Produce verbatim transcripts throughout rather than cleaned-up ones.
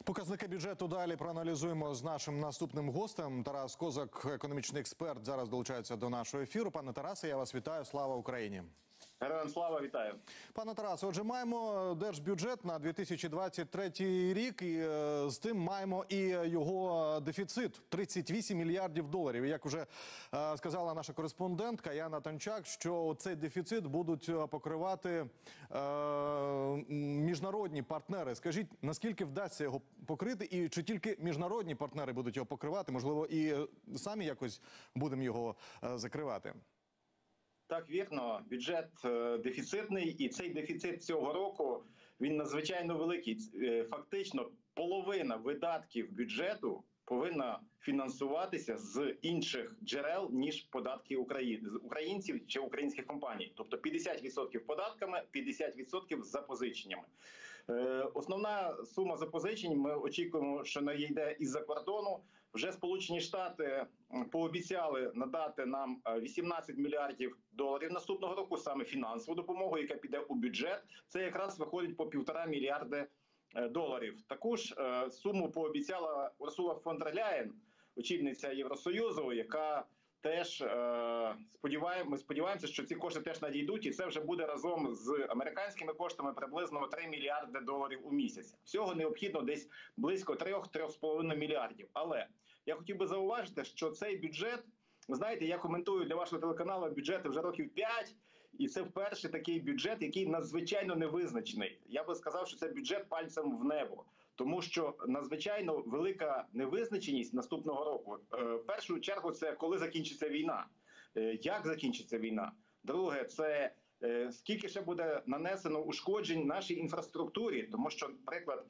Показники бюджету далі проаналізуємо з нашим наступним гостем. Тарас Козак, економічний експерт, зараз долучається до нашого ефіру. Пане Тарасе, я вас вітаю. Слава Україні! Героям слава, вітаю. Пане Тарасе, отже, маємо держбюджет на дві тисячі двадцять третій рік, і е, з тим маємо і його дефіцит – тридцять вісім мільярдів доларів. І як вже е, сказала наша кореспондентка Яна Танчак, що цей дефіцит будуть покривати е, міжнародні партнери. Скажіть, наскільки вдасться його покрити, і чи тільки міжнародні партнери будуть його покривати? Можливо, і самі якось будемо його е, закривати? Так, вірно. Бюджет е, дефіцитний, і цей дефіцит цього року, він надзвичайно великий. Е, фактично, половина видатків бюджету повинна фінансуватися з інших джерел, ніж податки українців чи українських компаній. Тобто п'ятдесят відсотків податками, п'ятдесят відсотків запозиченнями. Е, основна сума запозичень, ми очікуємо, що надійде із-за кордону. Вже Сполучені Штати пообіцяли надати нам вісімнадцять мільярдів доларів наступного року, саме фінансову допомогу, яка піде у бюджет. Це якраз виходить по півтора мільярди доларів. Також е, суму пообіцяла Урсула фон дер Ляєн, очільниця Євросоюзу, яка теж е, сподіваємо, ми сподіваємося, що ці кошти теж надійдуть, і це вже буде разом з американськими коштами приблизно три мільярди доларів у місяць. Всього необхідно десь близько три-три з половиною мільярдів. Але я хотів би зауважити, що цей бюджет, ви знаєте, я коментую для вашого телеканалу бюджети вже років п'ять, і це вперше такий бюджет, який надзвичайно невизначений. Я би сказав, що це бюджет пальцем в небо, тому що надзвичайно велика невизначеність наступного року. В першу чергу це коли закінчиться війна, як закінчиться війна. Друге, це скільки ще буде нанесено ушкоджень нашій інфраструктурі, тому що, наприклад,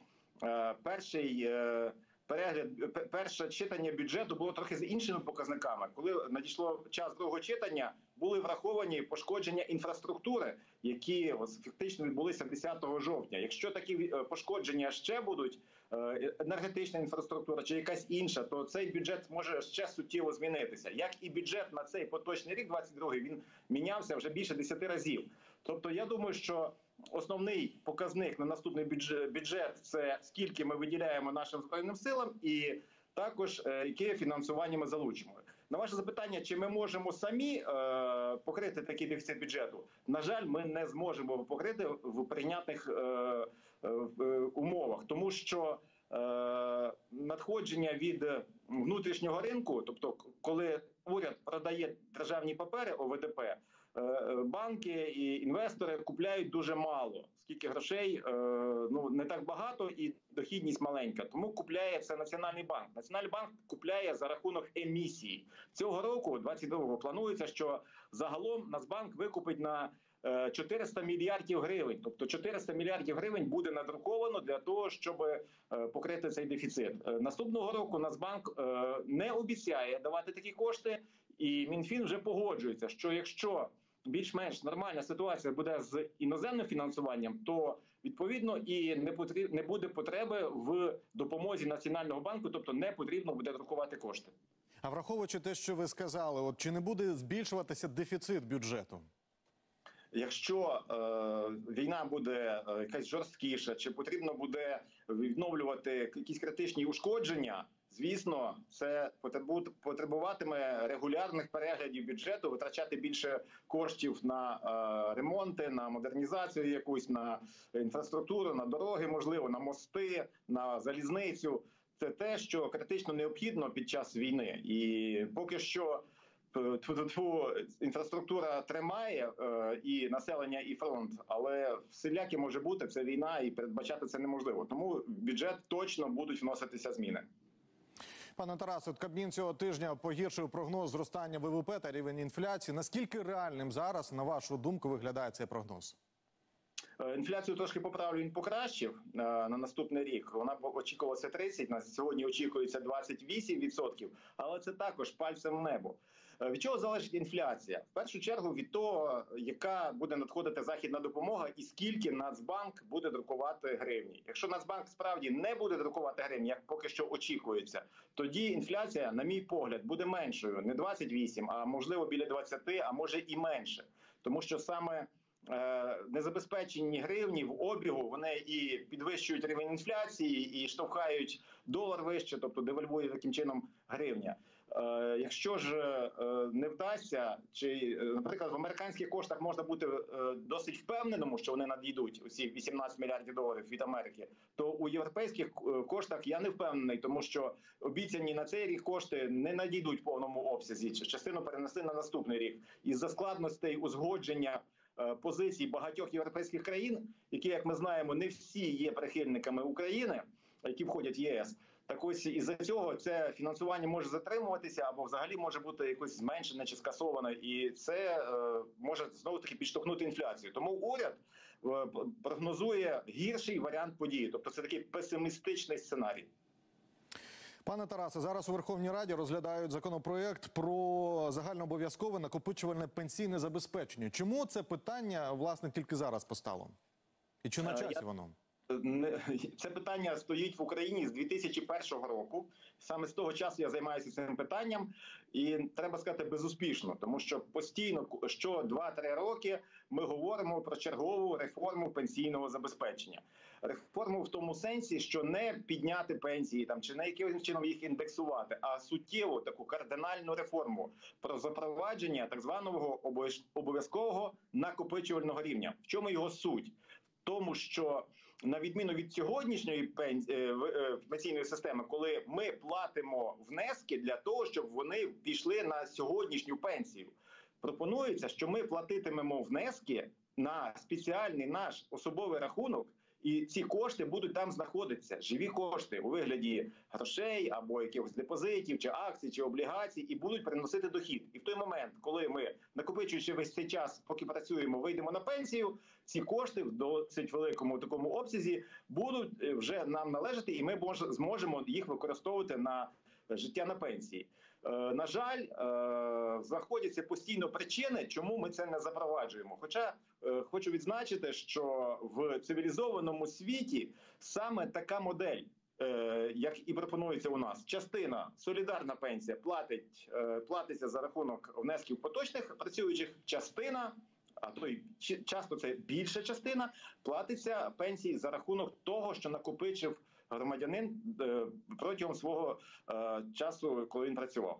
перший перегляд, перше читання бюджету було трохи з іншими показниками. Коли надійшло час другого читання, були враховані пошкодження інфраструктури, які фактично відбулися десятого жовтня. Якщо такі пошкодження ще будуть, енергетична інфраструктура чи якась інша, то цей бюджет може ще суттєво змінитися. Як і бюджет на цей поточний рік, двадцять другий, він мінявся вже більше десяти разів. Тобто я думаю, що основний показник на наступний бюджет – це скільки ми виділяємо нашим Збройним силам і також яке фінансування ми залучимо. На ваше запитання, чи ми можемо самі е, покрити такий дефіцит бюджету? На жаль, ми не зможемо покрити в прийнятних е, е, умовах, тому що е, надходження від внутрішнього ринку, тобто коли уряд продає державні папери О В Д П, банки і інвестори купляють дуже мало, оскільки грошей ну, не так багато і дохідність маленька. Тому купляє це Національний банк. Національний банк купляє за рахунок емісії. Цього року, двадцять другого, планується, що загалом Нацбанк викупить на чотириста мільярдів гривень. Тобто чотириста мільярдів гривень буде надруковано для того, щоб покрити цей дефіцит. Наступного року Нацбанк не обіцяє давати такі кошти, і Мінфін вже погоджується, що якщо більш-менш нормальна ситуація буде з іноземним фінансуванням, то відповідно і не потріб... не буде потреби в допомозі Національного банку, тобто не потрібно буде друкувати кошти. А враховуючи те, що ви сказали, от чи не буде збільшуватися дефіцит бюджету? Якщо е, війна буде е, якась жорсткіша, чи потрібно буде відновлювати якісь критичні ушкодження, звісно, це потребуватиме регулярних переглядів бюджету, витрачати більше коштів на е, ремонти, на модернізацію якусь, на інфраструктуру, на дороги, можливо, на мости, на залізницю. Це те, що критично необхідно під час війни. І поки що інфраструктура тримає е, і населення, і фронт, але всілякі може бути, це війна, і передбачати це неможливо. Тому в бюджет точно будуть вноситися зміни. Пане Тарасе, Кабмін цього тижня погіршив прогноз зростання В В П та рівень інфляції. Наскільки реальним зараз, на вашу думку, виглядає цей прогноз? Інфляцію трошки поправлю, він покращив на наступний рік. Вона очікувалася тридцять, на сьогодні очікується двадцять вісім відсотків, але це також пальцем в небо. Від чого залежить інфляція? В першу чергу від того, яка буде надходити західна допомога і скільки Нацбанк буде друкувати гривні. Якщо Нацбанк справді не буде друкувати гривні, як поки що очікується, тоді інфляція, на мій погляд, буде меншою. Не двадцять вісім, а можливо біля двадцяти, а може і менше. Тому що саме незабезпечені гривні в обігу, вони і підвищують рівень інфляції, і штовхають долар вище, тобто девальвує таким чином гривня. Якщо ж не вдасться, чи, наприклад, в американських коштах можна бути досить впевненому, що вони надійдуть, усі вісімнадцять мільярдів доларів від Америки, то у європейських коштах я не впевнений, тому що обіцяні на цей рік кошти не надійдуть в повному обсязі, частину перенесли на наступний рік. Із-за складностей узгодження позицій багатьох європейських країн, які, як ми знаємо, не всі є прихильниками України, які входять в ЄС. Так ось із-за цього це фінансування може затримуватися або взагалі може бути якось зменшене чи скасоване. І це е, може знову-таки підштовхнути інфляцію. Тому уряд е, прогнозує гірший варіант події. Тобто це такий песимістичний сценарій. Пане Тарасе, зараз у Верховній Раді розглядають законопроєкт про загальнообов'язкове накопичувальне пенсійне забезпечення. Чому це питання, власне, тільки зараз постало? І чи на часі воно? Це питання стоїть в Україні з дві тисячі першого року. Саме з того часу я займаюся цим питанням. І треба сказати, безуспішно. Тому що постійно, що два-три роки, ми говоримо про чергову реформу пенсійного забезпечення. Реформу в тому сенсі, що не підняти пенсії там, чи не якимось чином їх індексувати, а суттєву таку кардинальну реформу про запровадження так званого обов'язкового накопичувального рівня. В чому його суть? В тому, що на відміну від сьогоднішньої пенсійної системи, коли ми платимо внески для того, щоб вони пішли на сьогоднішню пенсію, пропонується, що ми платитимемо внески на спеціальний наш особовий рахунок, і ці кошти будуть там знаходитися, живі кошти у вигляді грошей або якихось депозитів, чи акцій, чи облігацій, і будуть приносити дохід. І в той момент, коли ми, накопичуючи весь цей час, поки працюємо, вийдемо на пенсію, ці кошти в досить великому такому обсязі будуть вже нам належати, і ми зможемо їх використовувати на життя на пенсії. На жаль, знаходяться постійно причини, чому ми це не запроваджуємо. Хоча хочу відзначити, що в цивілізованому світі саме така модель, як і пропонується у нас, частина солідарна пенсія платить, платиться за рахунок внесків поточних працюючих, частина, а то й часто це більша частина, платиться пенсії за рахунок того, що накопичив громадянин протягом свого часу, коли він працював.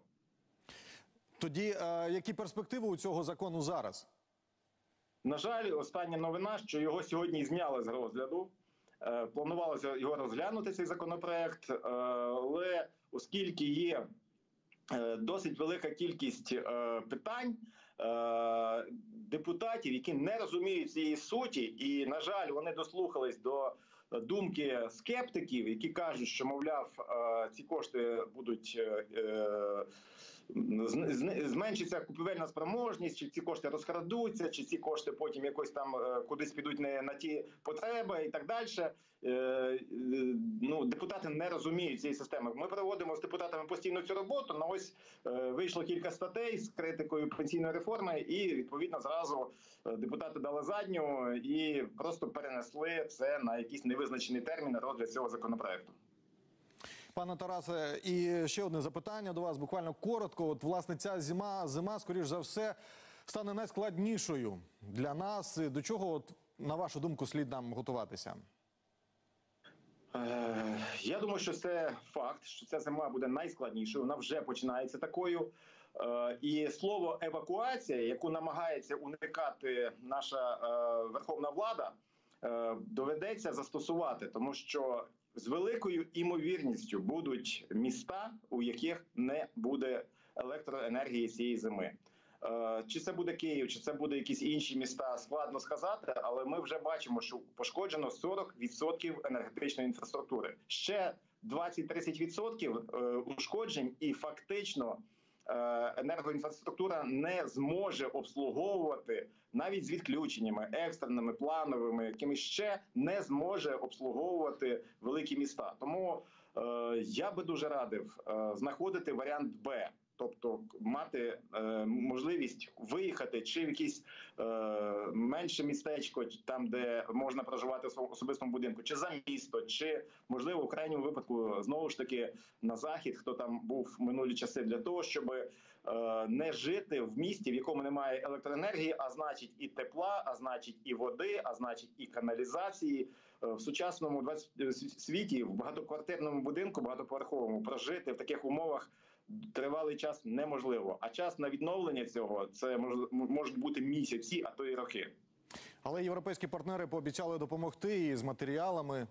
Тоді які перспективи у цього закону зараз? На жаль, остання новина, що його сьогодні зняли з розгляду. Планувалося його розглянути, цей законопроект, але оскільки є досить велика кількість питань, депутатів, які не розуміють цієї суті, і, на жаль, вони дослухались до думки скептиків, які кажуть, що, мовляв, ці кошти будуть, зменшиться купівельна спроможність, чи ці кошти розкрадуться, чи ці кошти потім якось там кудись підуть не на ті потреби і так далі. Ну, депутати не розуміють цієї системи. Ми проводимо з депутатами постійно цю роботу, але ось вийшло кілька статей з критикою пенсійної реформи, і, відповідно, зразу депутати дали задню і просто перенесли це на якийсь невизначений термін розгляд цього законопроекту. Пане Тарасе, і ще одне запитання до вас, буквально коротко. От, власне, ця зима, зима, скоріш за все, стане найскладнішою для нас. До чого, от, на вашу думку, слід нам готуватися? Я думаю, що це факт, що ця зима буде найскладнішою, вона вже починається такою. І слово «евакуація», яку намагається уникати наша верховна влада, доведеться застосувати, тому що з великою імовірністю будуть міста, у яких не буде електроенергії цієї зими. Чи це буде Київ, чи це буде якісь інші міста, складно сказати, але ми вже бачимо, що пошкоджено сорок відсотків енергетичної інфраструктури. Ще двадцять-тридцять відсотків ушкоджень, і фактично енергоінфраструктура не зможе обслуговувати навіть з відключеннями, екстреними, плановими, якими ще не зможе обслуговувати великі міста. Тому е, я би дуже радив е, знаходити варіант Б. тобто мати е, можливість виїхати чи в якесь е, менше містечко, там де можна проживати в своєму особистому будинку, чи за місто, чи можливо в крайньому випадку знову ж таки на захід, хто там був в минулі часи, для того, щоб е, не жити в місті, в якому немає електроенергії, а значить і тепла, а значить і води, а значить і каналізації. В сучасному двадцятому світі в багатоквартирному будинку, багатоповерховому, прожити в таких умовах тривалий час неможливо. А час на відновлення цього – це можуть бути місяці, а то й роки. Але європейські партнери пообіцяли допомогти і з матеріалами.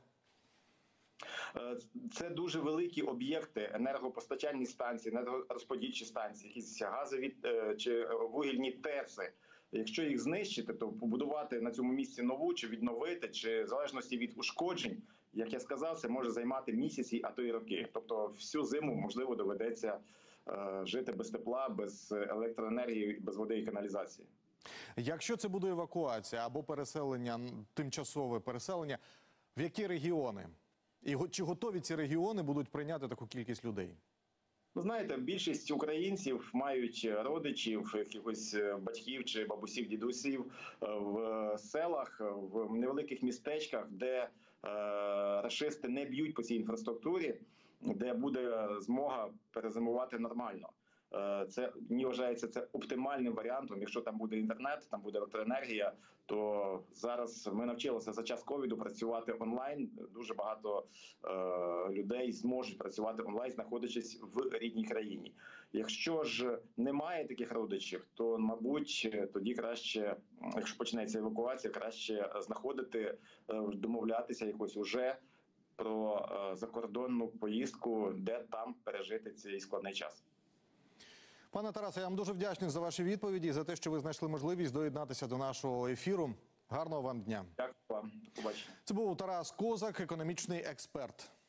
Це дуже великі об'єкти, енергопостачальні станції, енергорозподільчі станції, якісь газові чи вугільні ТЕЦи. Якщо їх знищити, то побудувати на цьому місці нову, чи відновити, чи в залежності від ушкоджень, як я сказав, це може займати місяці, а то й роки. Тобто всю зиму, можливо, доведеться е, жити без тепла, без електроенергії, без води і каналізації. Якщо це буде евакуація або переселення, тимчасове переселення, в які регіони? І чи готові ці регіони будуть прийняти таку кількість людей? Ви знаєте, більшість українців мають родичів, якихось батьків чи бабусів, дідусів в селах, в невеликих містечках, де е, рашисти не б'ють по цій інфраструктурі, де буде змога перезимувати нормально. Це, мені вважається, це оптимальним варіантом. Якщо там буде інтернет, там буде електроенергія, то зараз ми навчилися за час ковіду працювати онлайн. Дуже багато е, людей зможуть працювати онлайн, знаходячись в рідній країні. Якщо ж немає таких родичів, то, мабуть, тоді краще, якщо почнеться евакуація, краще знаходити, домовлятися якось уже про е, закордонну поїздку, де там пережити цей складний час. Пане Тарасе, я вам дуже вдячний за ваші відповіді і за те, що ви знайшли можливість доєднатися до нашого ефіру. Гарного вам дня. Дякую вам. До побачення. Це був Тарас Козак, економічний експерт.